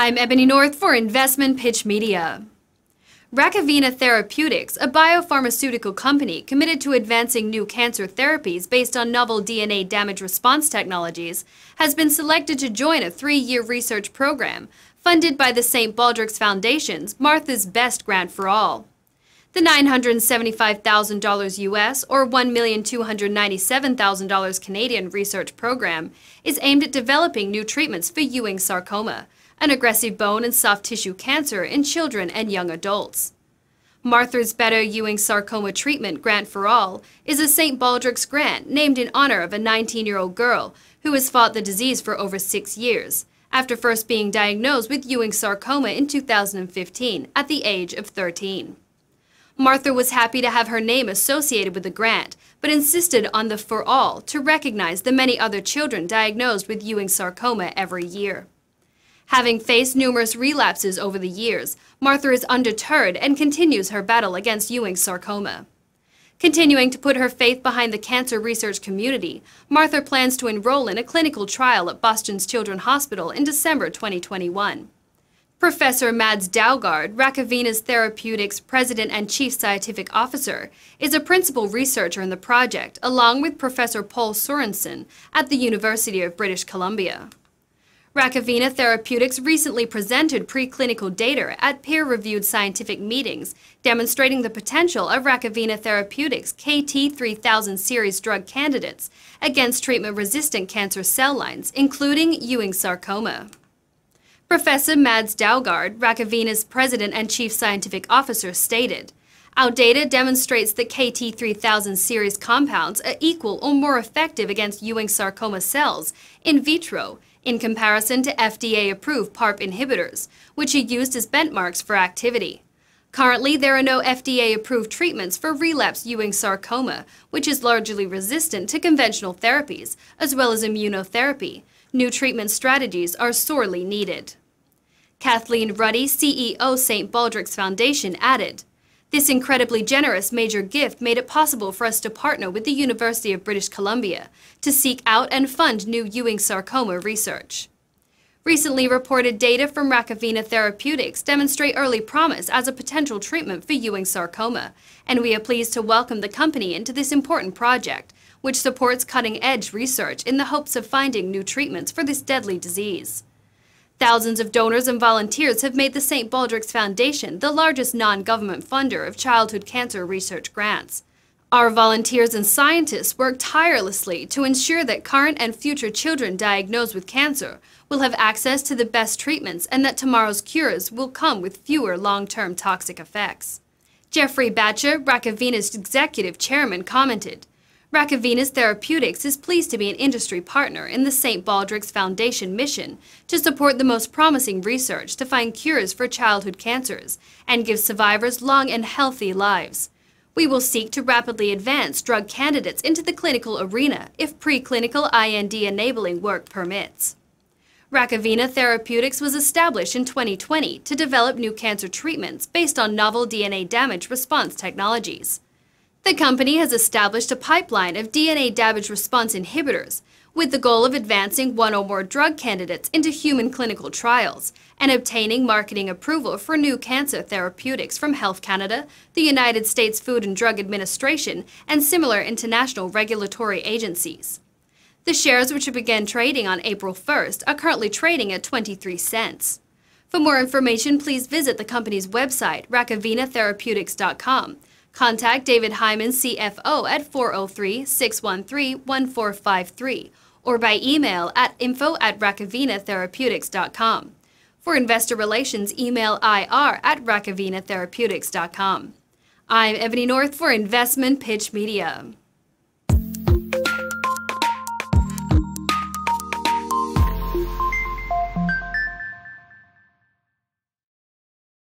I'm Ebony North for Investment Pitch Media. Rakovina Therapeutics, a biopharmaceutical company committed to advancing new cancer therapies based on novel DNA damage response technologies, has been selected to join a 3-year research program funded by the St. Baldrick's Foundation's Martha's Best Grant for All. The $975,000 US or $1,297,000 Canadian research program is aimed at developing new treatments for Ewing sarcoma, an aggressive bone and soft tissue cancer in children and young adults. Martha's Better Ewing Sarcoma Treatment Grant for All is a St. Baldrick's grant named in honor of a 19-year-old girl who has fought the disease for over 6 years, after first being diagnosed with Ewing sarcoma in 2015 at the age of 13. Martha was happy to have her name associated with the grant, but insisted on the for all to recognize the many other children diagnosed with Ewing sarcoma every year. Having faced numerous relapses over the years, Martha is undeterred and continues her battle against Ewing sarcoma. Continuing to put her faith behind the cancer research community, Martha plans to enroll in a clinical trial at Boston's Children's Hospital in December 2021. Professor Mads Daugard, Rakovina Therapeutics President and Chief Scientific Officer, is a principal researcher in the project, along with Professor Paul Sorensen at the University of British Columbia. Rakovina Therapeutics recently presented preclinical data at peer-reviewed scientific meetings demonstrating the potential of Rakovina Therapeutics' KT-3000 series drug candidates against treatment-resistant cancer cell lines, including Ewing sarcoma. Professor Mads Daugard, Rakovina's President and Chief Scientific Officer, stated, "Our data demonstrates that KT-3000 series compounds are equal or more effective against Ewing sarcoma cells in vitro in comparison to FDA-approved PARP inhibitors, which are used as benchmarks for activity. Currently, there are no FDA-approved treatments for relapsed Ewing sarcoma, which is largely resistant to conventional therapies, as well as immunotherapy. New treatment strategies are sorely needed." Kathleen Ruddy, CEO, St. Baldrick's Foundation, added, "This incredibly generous major gift made it possible for us to partner with the University of British Columbia to seek out and fund new Ewing sarcoma research." Recently reported data from Rakovina Therapeutics demonstrate early promise as a potential treatment for Ewing sarcoma, and we are pleased to welcome the company into this important project, which supports cutting-edge research in the hopes of finding new treatments for this deadly disease. Thousands of donors and volunteers have made the St. Baldrick's Foundation the largest non-government funder of childhood cancer research grants. Our volunteers and scientists work tirelessly to ensure that current and future children diagnosed with cancer will have access to the best treatments and that tomorrow's cures will come with fewer long-term toxic effects. Jeffrey Batcher, Rakovina's executive chairman, commented, "Rakovina Therapeutics is pleased to be an industry partner in the St. Baldrick's Foundation mission to support the most promising research to find cures for childhood cancers and give survivors long and healthy lives. We will seek to rapidly advance drug candidates into the clinical arena if preclinical IND-enabling work permits." Rakovina Therapeutics was established in 2020 to develop new cancer treatments based on novel DNA damage response technologies. The company has established a pipeline of DNA damage response inhibitors with the goal of advancing one or more drug candidates into human clinical trials and obtaining marketing approval for new cancer therapeutics from Health Canada, the United States Food and Drug Administration, and similar international regulatory agencies. The shares, which began trading on April 1st, are currently trading at 23 cents. For more information, please visit the company's website, rakovinatherapeutics.com. Contact David Hyman, CFO, at 403-613-1453 or by email at info@rakovinatherapeutics.com. For investor relations, email ir@rakovinatherapeutics.com. I'm Ebony North for Investment Pitch Media.